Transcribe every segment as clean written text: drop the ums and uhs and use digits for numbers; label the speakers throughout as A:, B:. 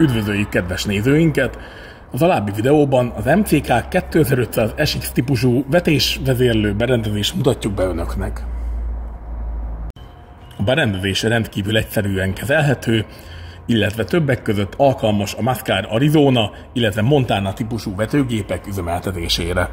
A: Üdvözöljük kedves nézőinket! Az alábbi videóban az MCK 2500 SX típusú vetésvezérlő berendezést mutatjuk be önöknek. A berendezés rendkívül egyszerűen kezelhető, illetve többek között alkalmas a Mascar Arizona, illetve Montana típusú vetőgépek üzemeltetésére.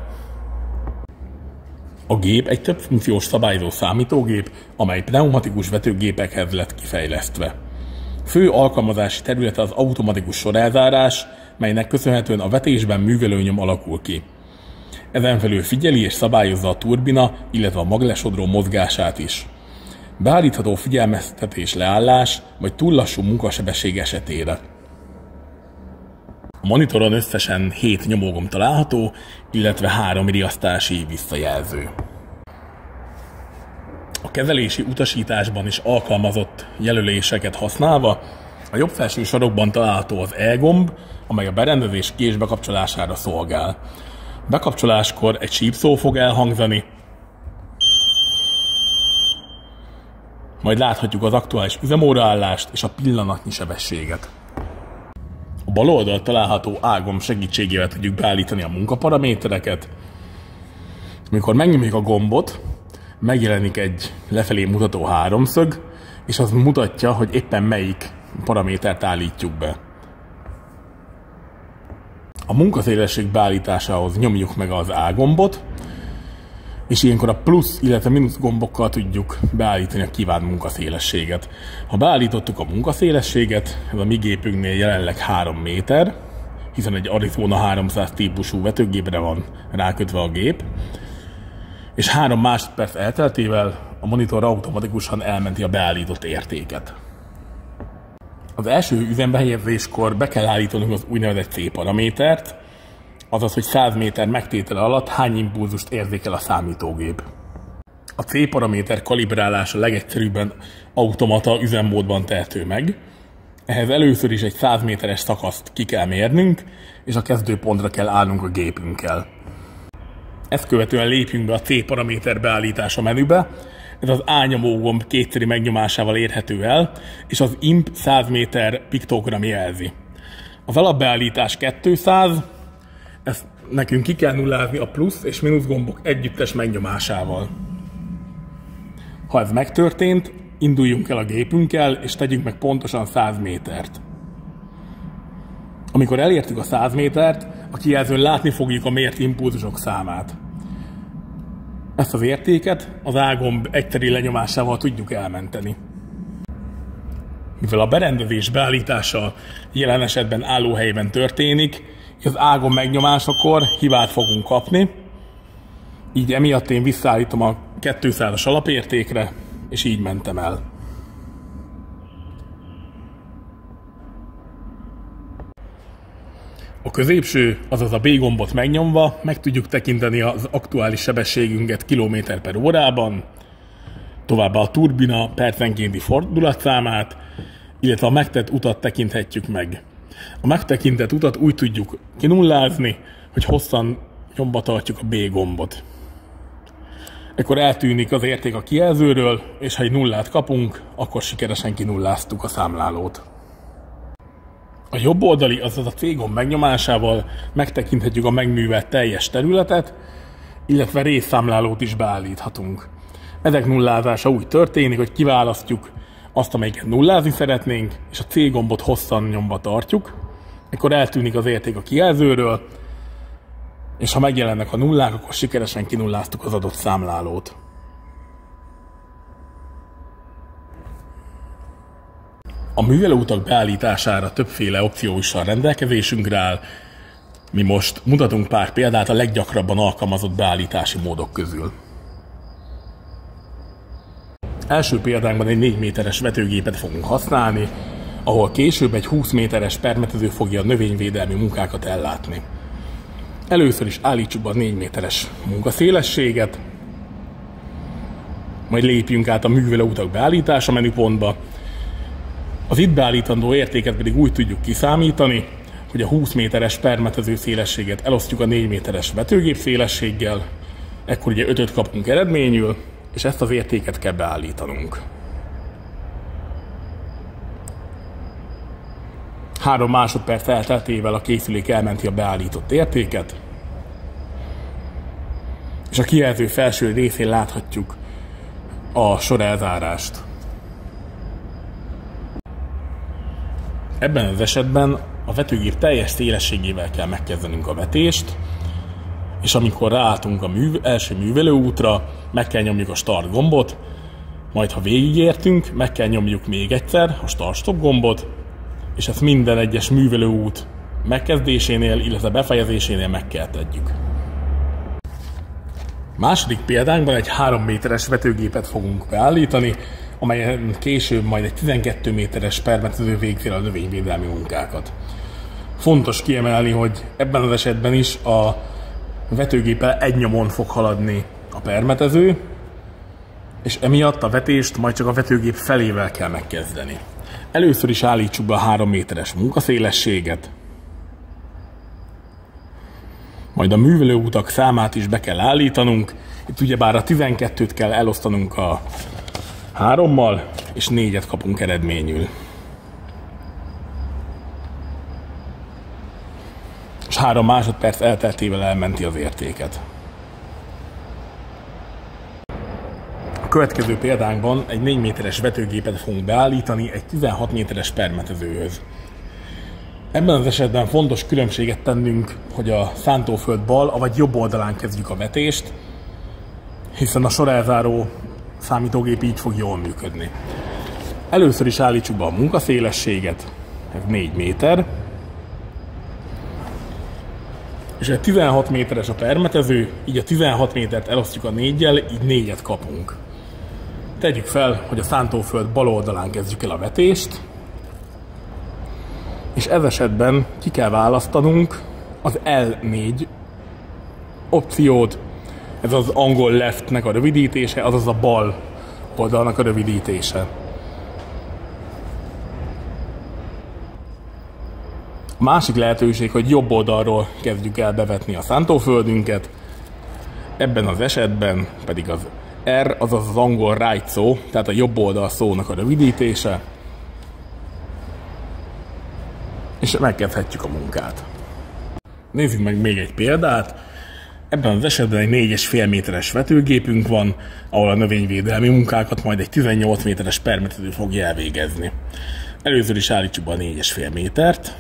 A: A gép egy többfunkciós szabályzó számítógép, amely pneumatikus vetőgépekhez lett kifejlesztve. Fő alkalmazási területe az automatikus sorelzárás, melynek köszönhetően a vetésben művelőnyom alakul ki. Ezen felül figyeli és szabályozza a turbina, illetve a maglesodró mozgását is. Beállítható figyelmeztetés leállás vagy túl lassú munkasebesség esetére. A monitoron összesen 7 nyomógomb található, illetve 3 riasztási visszajelző. A kezelési utasításban is alkalmazott jelöléseket használva a jobb felső sarokban található az E-gomb, amely a berendezés késbekapcsolására szolgál. Bekapcsoláskor egy sípszó fog elhangzani, majd láthatjuk az aktuális üzemóraállást és a pillanatnyi sebességet. A bal oldalt található A-gomb segítségével tudjuk beállítani a munkaparamétereket. Amikor megnyomjuk a gombot, megjelenik egy lefelé mutató háromszög, és az mutatja, hogy éppen melyik paramétert állítjuk be. A munkaszélesség beállításához nyomjuk meg az A gombot, és ilyenkor a plusz, illetve mínusz gombokkal tudjuk beállítani a kívánt munkaszélességet. Ha beállítottuk a munkaszélességet, ez a mi gépünknél jelenleg 3 méter, hiszen egy Arizona 300 típusú vetőgépre van rákötve a gép, és 3 másodperc elteltével a monitor automatikusan elmenti a beállított értéket. Az első üzembehelyezéskor be kell állítanunk az úgynevezett C-paramétert, azaz, hogy 100 méter megtétele alatt hány impulzust érzékel a számítógép. A C-paraméter kalibrálása legegyszerűbben automata üzemmódban tehető meg. Ehhez először is egy 100 méteres szakaszt ki kell mérnünk, és a kezdőpontra kell állnunk a gépünkkel. Ezt követően lépjünk be a C-paraméter beállítása menübe. Ez az A nyomógomb kétszeri megnyomásával érhető el, és az IMP 100 méter piktogram jelzi. Az alapbeállítás 200, ezt nekünk ki kell nullázni a plusz és mínusz gombok együttes megnyomásával. Ha ez megtörtént, induljunk el a gépünkkel, és tegyünk meg pontosan 100 métert. Amikor elértük a 100 métert, a kijelzőn látni fogjuk a mért impulzusok számát. Ezt az értéket az A-gomb egyszeri lenyomásával tudjuk elmenteni. Mivel a berendezés beállítása jelen esetben állóhelyben történik, az A-gomb megnyomásakor hibát fogunk kapni, így emiatt én visszaállítom a 200-as alapértékre, és így mentem el. A középső, azaz a B gombot megnyomva meg tudjuk tekinteni az aktuális sebességünket km/órában, továbbá a turbina percenkénti fordulatszámát, illetve a megtett utat tekinthetjük meg. A megtekintett utat úgy tudjuk kinullázni, hogy hosszan nyomba tartjuk a B gombot. Ekkor eltűnik az érték a kijelzőről, és ha egy nullát kapunk, akkor sikeresen kinulláztuk a számlálót. A jobb oldali, azaz a C gomb megnyomásával megtekinthetjük a megművelt teljes területet, illetve részszámlálót is beállíthatunk. Ezek nullázása úgy történik, hogy kiválasztjuk azt, amelyiket nullázni szeretnénk, és a C gombot hosszan nyomva tartjuk, ekkor eltűnik az érték a kijelzőről, és ha megjelennek a nullák, akkor sikeresen kinulláztuk az adott számlálót. A művelőutak beállítására többféle opció is a rendelkezésünkre áll. Mi most mutatunk pár példát a leggyakrabban alkalmazott beállítási módok közül. Első példánkban egy 4 méteres vetőgépet fogunk használni, ahol később egy 20 méteres permetező fogja a növényvédelmi munkákat ellátni. Először is állítsuk be a 4 méteres munkaszélességet, majd lépjünk át a művelőutak beállítása menüpontba. Az itt beállítandó értéket pedig úgy tudjuk kiszámítani, hogy a 20 méteres permetező szélességet elosztjuk a 4 méteres vetőgép szélességgel, ekkor ugye 5-öt kapunk eredményül, és ezt az értéket kell beállítanunk. 3 másodperc elteltével a készülék elmenti a beállított értéket, és a kijelző felső részén láthatjuk a sorelzárást. Ebben az esetben a vetőgép teljes szélességével kell megkezdenünk a vetést, és amikor ráálltunk a első művelőútra, meg kell nyomjuk a start gombot, majd ha végigértünk, meg kell nyomjuk még egyszer a start-stop gombot, és ezt minden egyes művelőút megkezdésénél, illetve befejezésénél meg kell tegyük. Második példánkban egy 3 méteres vetőgépet fogunk beállítani, amelyen később majd egy 12 méteres permetező végzi a növényvédelmi munkákat. Fontos kiemelni, hogy ebben az esetben is a vetőgéppel egy nyomon fog haladni a permetező, és emiatt a vetést majd csak a vetőgép felével kell megkezdeni. Először is állítsuk be a 3 méteres munkaszélességet, majd a művelőutak számát is be kell állítanunk. Itt ugyebár a 12-t kell elosztanunk a 3-mal, és 4-et kapunk eredményül. És 3 másodperc elteltével elmenti az értéket. A következő példánkban egy 4 méteres vetőgépet fogunk beállítani egy 16 méteres permetezőhöz. Ebben az esetben fontos különbséget tennünk, hogy a szántóföld bal, vagy jobb oldalán kezdjük a vetést, hiszen a sorelzáró számítógép így fog jól működni. Először is állítsuk be a munkaszélességet, ez 4 méter, és egy 16 méteres a permetező, így a 16 métert elosztjuk a 4-jel, így 4-et kapunk. Tegyük fel, hogy a szántóföld bal oldalán kezdjük el a vetést, és ez esetben ki kell választanunk az L4 opciót, ez az angol leftnek a rövidítése, azaz a bal oldalnak a rövidítése. A másik lehetőség, hogy jobb oldalról kezdjük el bevetni a szántóföldünket, ebben az esetben pedig az R, azaz az angol right szó, tehát a jobb oldal szónak a rövidítése, és megkezdhetjük a munkát. Nézzük meg még egy példát. Ebben az esetben egy 4,5 méteres vetőgépünk van, ahol a növényvédelmi munkákat majd egy 18 méteres permetező fogja elvégezni. Először is állítsuk be a 4,5 métert.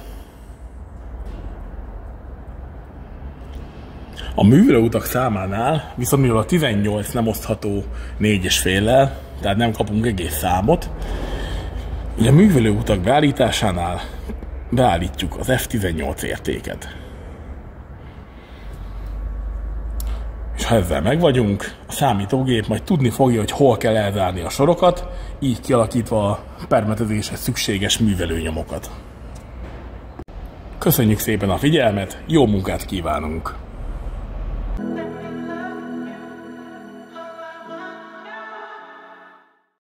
A: A művelőutak számánál viszont mivel a 18 nem osztható 4,5-lel, tehát nem kapunk egész számot, így a művelőutak beállításánál beállítjuk az F18 értéket. És ha ezzel megvagyunk, a számítógép majd tudni fogja, hogy hol kell elzárni a sorokat, így kialakítva a permetezéshez szükséges művelőnyomokat. Köszönjük szépen a figyelmet, jó munkát kívánunk!